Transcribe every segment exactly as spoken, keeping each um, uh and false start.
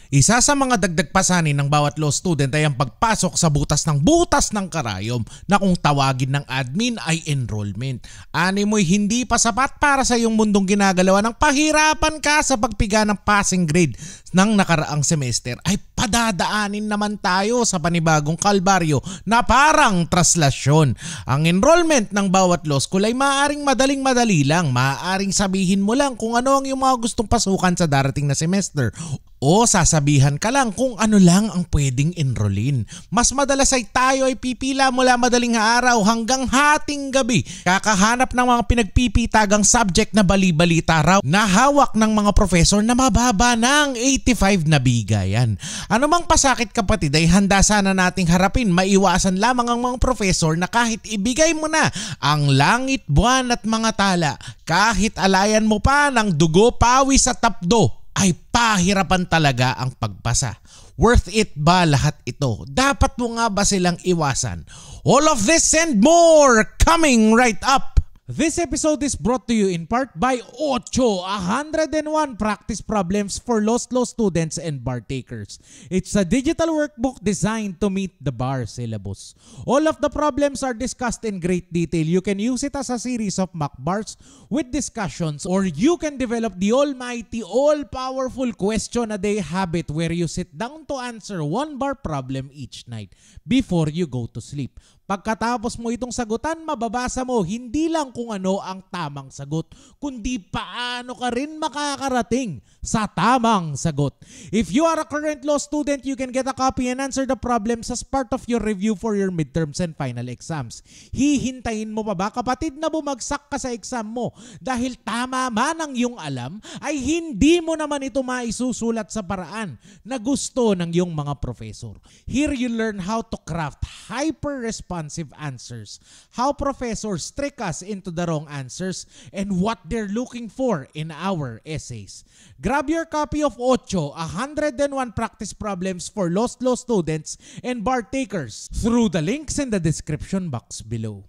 Isa sa mga dagdag pasanin ng bawat law student ay ang pagpasok sa butas ng butas ng karayom na kung tawagin ng admin ay enrollment. Ani mo'y hindi pa sapat para sa iyong mundong ginagalawa ng pahirapan ka sa pagpiga ng passing grade ng nakaraang semester ay padadaanin naman tayo sa panibagong kalbaryo na parang traslasyon. Ang enrollment ng bawat law school ay maaaring madaling madali lang. Maaaring sabihin mo lang kung ano ang iyong mga gustong pasukan sa darating na semester. O sasabihan ka lang kung ano lang ang pwedeng enrollin. Mas madalas ay tayo ay pipila mula madaling araw hanggang hating gabi. Kakahanap ng mga pinagpipitagang subject na bali-balita raw na hawak ng mga professor na mababa ng eighty-five na bigayan. Ano mang pasakit kapatid ay handa sana nating harapin. Maiwasan lamang ang mga professor na kahit ibigay mo na ang langit, buwan at mga tala, kahit alayan mo pa ng dugo, pawis at tapdo, ay pahirapan talaga ang pagpasa. Worth it ba lahat ito? Dapat mo nga ba silang iwasan? All of this and more coming right up! This episode is brought to you in part by Ocho, one hundred one practice problems for lost law students and bar takers. It's a digital workbook designed to meet the bar syllabus. All of the problems are discussed in great detail. You can use it as a series of mock bars with discussions, or you can develop the almighty, all-powerful question-a-day habit where you sit down to answer one bar problem each night before you go to sleep. Pagkatapos mo itong sagutan, mababasa mo hindi lang kung ano ang tamang sagot, kundi paano ka rin makakarating sa tamang sagot. If you are a current law student, you can get a copy and answer the problems as part of your review for your midterms and final exams. Hihintayin mo pa ba kapatid na bumagsak ka sa exam mo dahil tama man ang iyong alam ay hindi mo naman ito maisusulat sa paraan na gusto ng iyong mga professor. Here you learn how to craft hyper-responsive answers, how professors trick us into the wrong answers, and what they're looking for in our essays. Grab your copy of Ocho, one hundred one practice problems for lost law students and bar takers through the links in the description box below.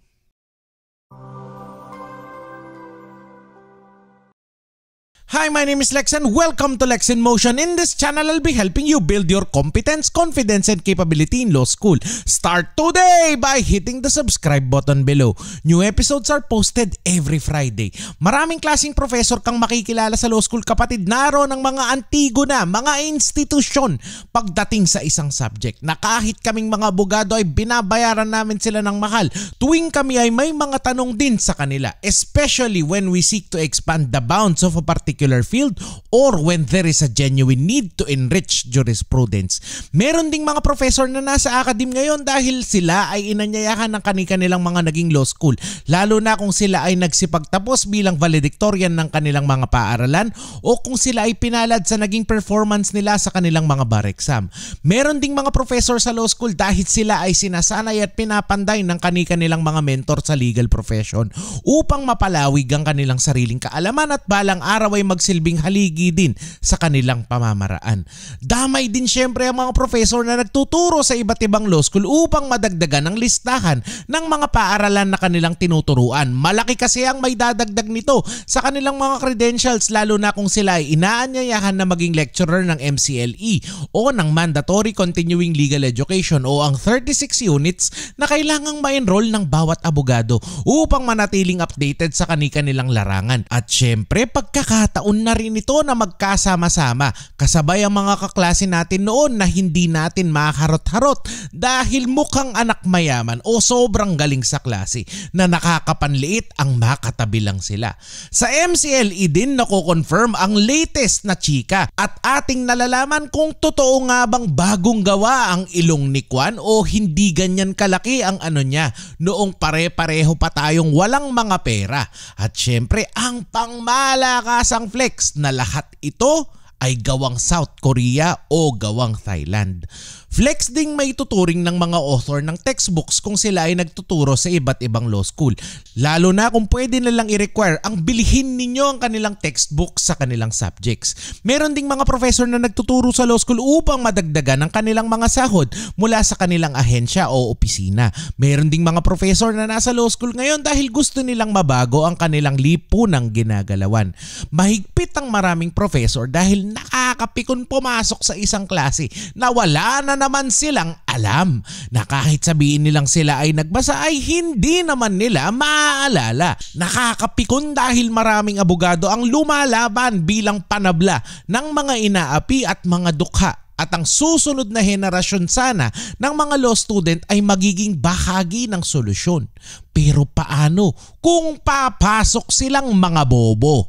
Hi, my name is Lex and welcome to Lex in Motion. In this channel, I'll be helping you build your competence, confidence, and capability in law school. Start today by hitting the subscribe button below. New episodes are posted every Friday. Maraming klaseng professor kang makikilala sa law school kapatid. Naroon ng mga antigo na, mga institusyon pagdating sa isang subject na kahit kaming mga abogado ay binabayaran namin sila ng mahal tuwing kami ay may mga tanong din sa kanila, especially when we seek to expand the bounds of a particular field or when there is a genuine need to enrich jurisprudence. Meron ding mga professor na nasa academe ngayon dahil sila ay inanyayahan ng kani-kanilang mga naging law school, lalo na kung sila ay nagsipagtapos bilang valedictorian ng kanilang mga paaralan o kung sila ay pinalad sa naging performance nila sa kanilang mga bar exam. Meron ding mga professor sa law school dahil sila ay sinasanay at pinapanday ng kani-kanilang mga mentor sa legal profession upang mapalawig ang kanilang sariling kaalaman at balang araw ay magsilbing haligi din sa kanilang pamamaraan. Damay din syempre ang mga professor na nagtuturo sa iba't ibang law school upang madagdagan ang listahan ng mga paaralan na kanilang tinuturuan. Malaki kasi ang may dadagdag nito sa kanilang mga credentials, lalo na kung sila ay inaanyayahan na maging lecturer ng M C L E o ng Mandatory Continuing Legal Education o ang thirty-six units na kailangang ma-enroll ng bawat abogado upang manatiling updated sa kani-kanilang larangan. At syempre, pagkakataon na rin ito na magkasama-sama kasabay ang mga kaklase natin noon na hindi natin makaharot-harot dahil mukhang anak mayaman o sobrang galing sa klase na nakakapanliit ang makatabi lang sila. Sa M C L E din nako-confirm ang latest na chika at ating nalalaman kung totoo nga bang bagong gawa ang ilong ni Kwan o hindi ganyan kalaki ang ano niya noong pare-pareho pa tayong walang mga pera. At syempre ang pangmalakasang flex na lahat ito ay gawang South Korea o gawang Thailand. Flex ding may tuturing ng mga author ng textbooks kung sila ay nagtuturo sa iba't ibang law school. Lalo na kung pwede nilang i-require ang bilhin ninyo ang kanilang textbooks sa kanilang subjects. Meron ding mga professor na nagtuturo sa law school upang madagdagan ang kanilang mga sahod mula sa kanilang ahensya o opisina. Meron ding mga professor na nasa law school ngayon dahil gusto nilang mabago ang kanilang lipunang ginagalawan. Mahigpit ang maraming professor dahil nakakapikon pumasok sa isang klase na wala na naman silang alam, na kahit sabihin nilang sila ay nagbasa ay hindi naman nila maaalala. Nakakapikon dahil maraming abogado ang lumalaban bilang panabla ng mga inaapi at mga dukha. At ang susunod na henerasyon sana ng mga law student ay magiging bahagi ng solusyon. Pero paano kung papasok silang mga bobo?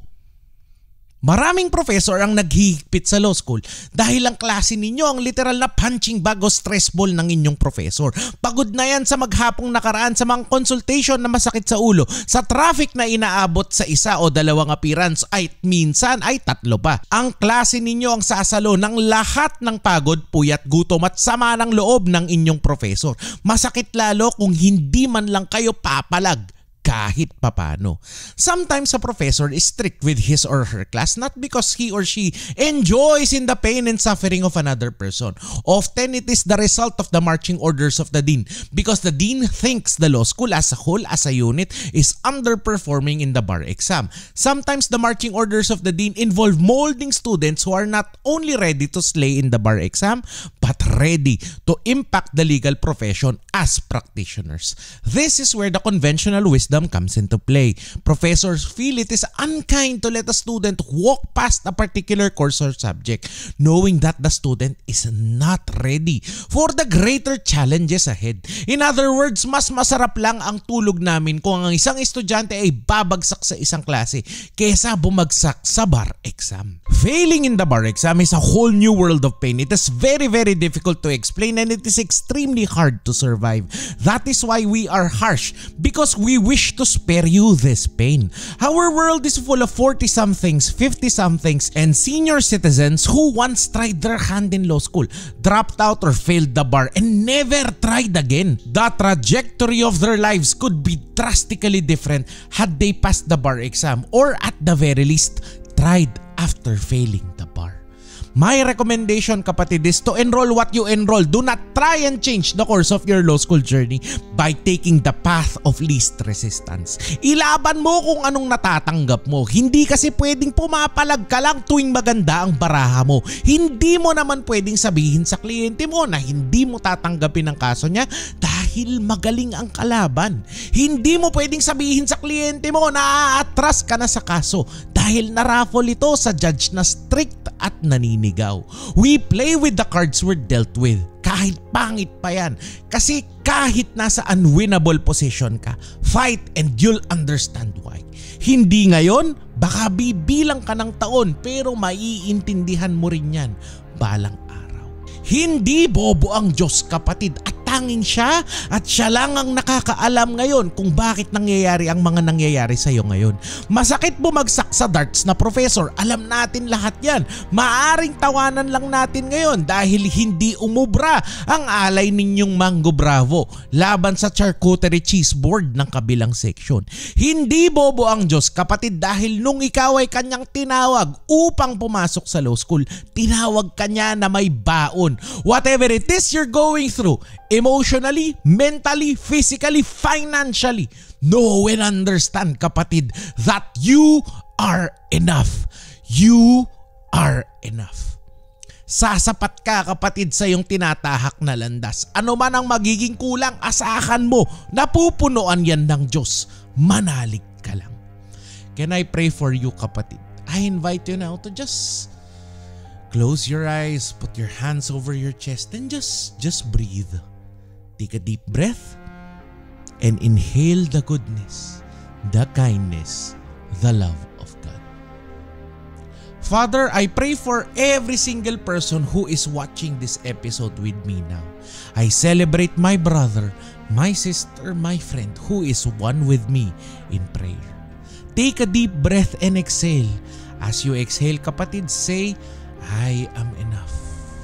Maraming professor ang naghihigpit sa law school dahil ang klase ninyo ang literal na punching bag o stress ball ng inyong professor. Pagod na yan sa maghapong nakaraan sa mga consultation na masakit sa ulo, sa traffic na inaabot sa isa o dalawang appearance ay minsan ay tatlo pa. Ang klase ninyo ang sasalo ng lahat ng pagod, puyat, gutom at sama ng loob ng inyong professor. Masakit lalo kung hindi man lang kayo papalag kahit papano. Sometimes a professor is strict with his or her class not because he or she enjoys in the pain and suffering of another person. Often it is the result of the marching orders of the dean because the dean thinks the law school as a whole, as a unit, is underperforming in the bar exam. Sometimes the marching orders of the dean involve molding students who are not only ready to slay in the bar exam but ready to impact the legal profession as practitioners. This is where the conventional wisdom comes into play. Professors feel it is unkind to let a student walk past a particular course or subject knowing that the student is not ready for the greater challenges ahead. In other words, mas masarap lang ang tulog namin kung ang isang estudyante ay babagsak sa isang klase kesa bumagsak sa bar exam. Failing in the bar exam is a whole new world of pain. It is very very difficult to explain and it is extremely hard to survive. That is why we are harsh, because we wish to spare you this pain. Our world is full of forty-somethings, fifty-somethings, and senior citizens who once tried their hand in law school, dropped out or failed the bar, and never tried again. The trajectory of their lives could be drastically different had they passed the bar exam, or at the very least, tried after failing the bar. My recommendation, kapatid, is to enroll what you enroll. Do not try and change the course of your law school journey by taking the path of least resistance. Ilaban mo kung anong natatanggap mo. Hindi kasi pwedeng pumapalag ka lang tuwing maganda ang baraha mo. Hindi mo naman pwedeng sabihin sa kliyente mo na hindi mo tatanggapin ang kaso niya dahil magaling ang kalaban. Hindi mo pwedeng sabihin sa kliyente mo na aatras ka na sa kaso dahil naraffle ito sa judge na strict at naninigaw. We play with the cards we're dealt with. Kahit pangit pa yan. Kasi kahit nasa unwinnable position ka, fight and you'll understand why. Hindi ngayon, baka bibilang ka ng taon pero maiintindihan mo rin yan balang araw. Hindi bobo ang Diyos, kapatid, at tanging siya at siya lang ang nakakaalam ngayon kung bakit nangyayari ang mga nangyayari sa iyo ngayon. Masakit bumagsak sa darts na professor, alam natin lahat yan. Maaring tawanan lang natin ngayon dahil hindi umubra ang alay ninyong Mango Bravo laban sa charcuterie cheese board ng kabilang section. Hindi bobo ang Diyos, kapatid, dahil nung ikaw ay kanyang tinawag upang pumasok sa law school, tinawag kanya na may baon. Whatever it is you're going through, emotionally, mentally, physically, financially, know and understand, kapatid, that you are enough. You are enough. Sasapat ka, kapatid, sa iyong tinatahak na landas. Ano man ang magiging kulang, asahan mo, napupunuan yan ng Diyos. Manalig ka lang. Can I pray for you, kapatid? I invite you now to just close your eyes, put your hands over your chest, and just, just breathe. Take a deep breath and inhale the goodness, the kindness, the love of God. Father, I pray for every single person who is watching this episode with me now. I celebrate my brother, my sister, my friend who is one with me in prayer. Take a deep breath and exhale. As you exhale, kapatid, say, I am enough.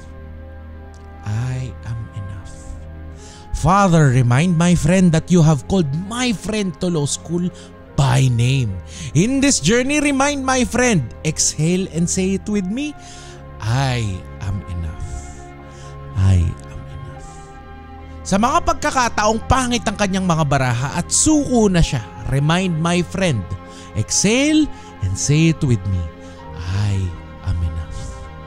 I am enough. Father, remind my friend that you have called my friend to law school by name. In this journey, remind my friend, exhale and say it with me, I am enough. I am enough. Sa mga pagkakataong pangit ang kanyang mga baraha at suko na siya, remind my friend, exhale and say it with me, I am enough.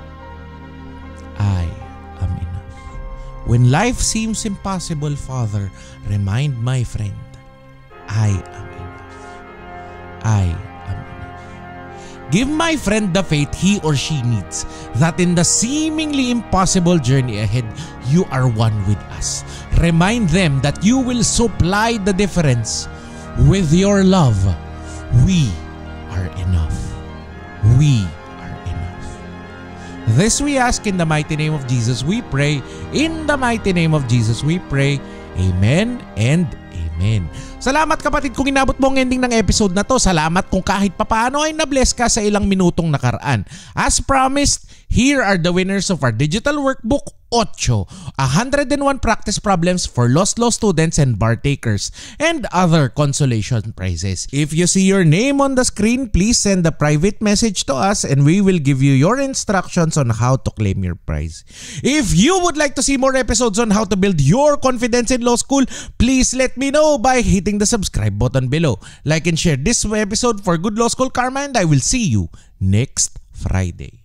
When life seems impossible, Father, remind my friend, I am enough. I am enough. Give my friend the faith he or she needs, that in the seemingly impossible journey ahead, you are one with us. Remind them that you will supply the difference with your love. We are enough. We are enough. This we ask in the mighty name of Jesus we pray. In the mighty name of Jesus we pray. Amen and amen. Salamat kapatid kung inabot mo ang ending ng episode na to. Salamat kung kahit papaano ay na-bless ka sa ilang minutong nakaraan. As promised, here are the winners of our digital workbook, Ocho, one hundred one practice problems for lost law students and bar takers, and other consolation prizes. If you see your name on the screen, please send a private message to us and we will give you your instructions on how to claim your prize. If you would like to see more episodes on how to build your confidence in law school, please let me know by hitting the subscribe button below. Like and share this episode for Good Law School Karma, and I will see you next Friday.